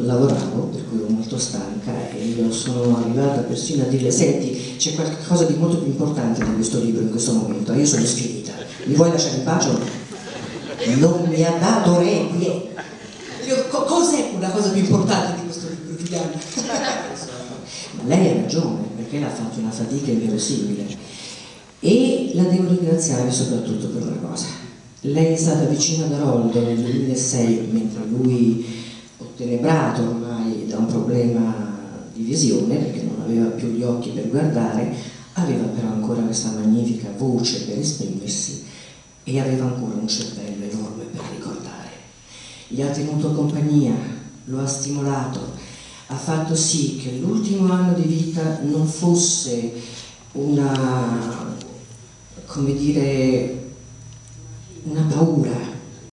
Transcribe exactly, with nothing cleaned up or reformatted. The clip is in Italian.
lavoravo, per cui ero molto stanca e io sono arrivata persino a dire: senti, c'è qualcosa di molto più importante di questo libro in questo momento, io sono sfinita, mi vuoi lasciare in pace? Non mi ha dato requie. Cos'è una cosa più importante di questo libro, Viviana? Ma lei ha ragione, perché l'ha fatto una fatica inverosimile, e la devo ringraziare soprattutto per una cosa: lei è stata vicina ad Aroldo nel duemilasei, mentre lui, ottenebrato ormai da un problema di visione, perché non aveva più gli occhi per guardare, aveva però ancora questa magnifica voce per esprimersi e aveva ancora un cervello enorme per ricordare. Gli ha tenuto compagnia, lo ha stimolato, ha fatto sì che l'ultimo anno di vita non fosse una, come dire, una paura,